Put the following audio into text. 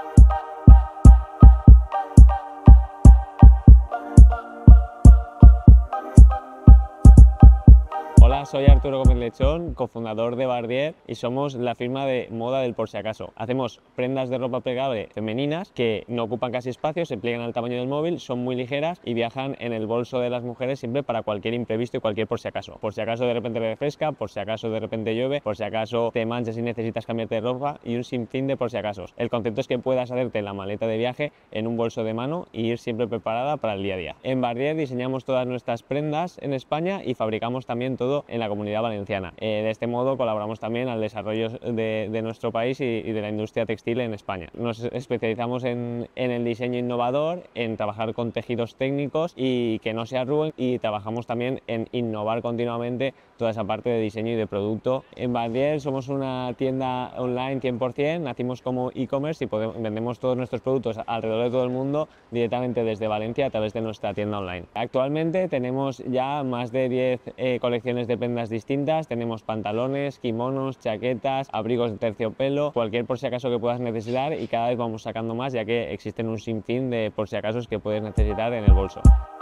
Hola, soy Arturo Gómez Lechón, cofundador de Bardier, y somos la firma de moda del por si acaso. Hacemos prendas de ropa plegable femeninas que no ocupan casi espacio, se pliegan al tamaño del móvil, son muy ligeras y viajan en el bolso de las mujeres siempre para cualquier imprevisto y cualquier por si acaso. Por si acaso de repente refresca, por si acaso de repente llueve, por si acaso te manchas y necesitas cambiarte de ropa, y un sinfín de por si acaso. El concepto es que puedas hacerte la maleta de viaje en un bolso de mano y ir siempre preparada para el día a día. En Bardier diseñamos todas nuestras prendas en España y fabricamos también todo en la Comunidad Valenciana. De este modo colaboramos también al desarrollo de nuestro país y de la industria textil en España. Nos especializamos en el diseño innovador, en trabajar con tejidos técnicos y que no se arruguen, y trabajamos también en innovar continuamente toda esa parte de diseño y de producto. En Bardier somos una tienda online 100%, nacimos como e-commerce y vendemos todos nuestros productos alrededor de todo el mundo directamente desde Valencia a través de nuestra tienda online. Actualmente tenemos ya más de 10 colecciones de prendas distintas. Tenemos pantalones, kimonos, chaquetas, abrigos de terciopelo, cualquier por si acaso que puedas necesitar, y cada vez vamos sacando más, ya que existen un sinfín de por si acasos que puedes necesitar en el bolso.